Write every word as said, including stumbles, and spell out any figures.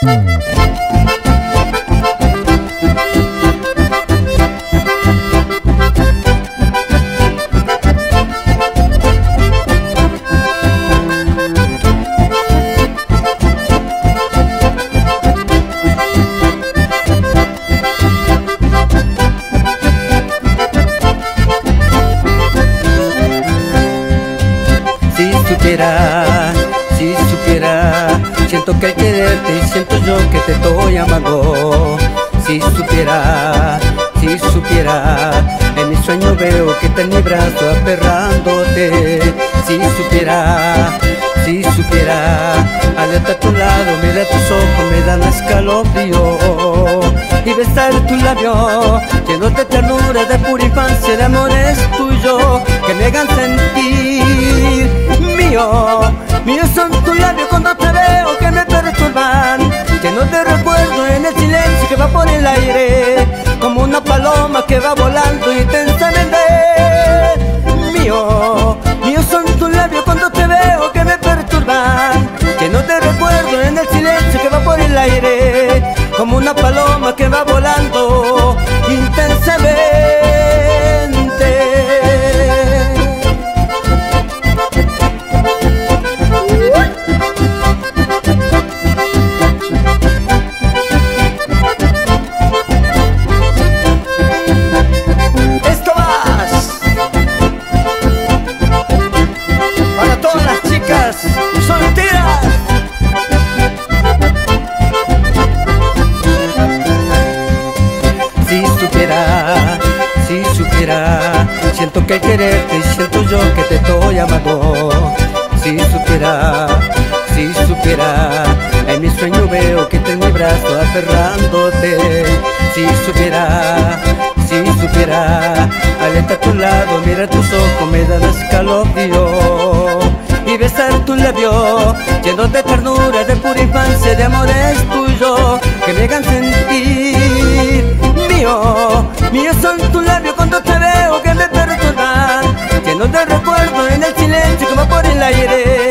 Si supiera, siento que al quererte y siento yo que te estoy amando. Si supiera, si supiera, en mi sueño veo que está en mi brazo aferrándote. Si supiera, si supiera, al estar a tu lado, mira tus ojos me dan escalofrío. Y besar tu labio, lleno de ternura, de pura infancia, de amores tuyos que me hagan sentir mío. Míos son tus labios cuando te veo que me perturban, llenos de recuerdo en el silencio que va por el aire, como una paloma que va volando intensamente. Mío, míos son tus labios cuando te veo que me perturban, llenos de recuerdo en el silencio que va por el aire, como una paloma que va volando intensamente. Siento que al quererte y siento yo que te estoy amando. Si supiera, si supiera, en mi sueño veo que está en mi brazo aferrándote. Si supiera, si supiera, al estar a tu lado, mira tus ojos me dan escalofrío. Y besar tus labios, llenos de ternura, de pura infancia, de amores tuyos que me hagan sentir mío. Míos son tus labios cuando te veo que me perturban, llenos de recuerdo en el silencio que va por el aire,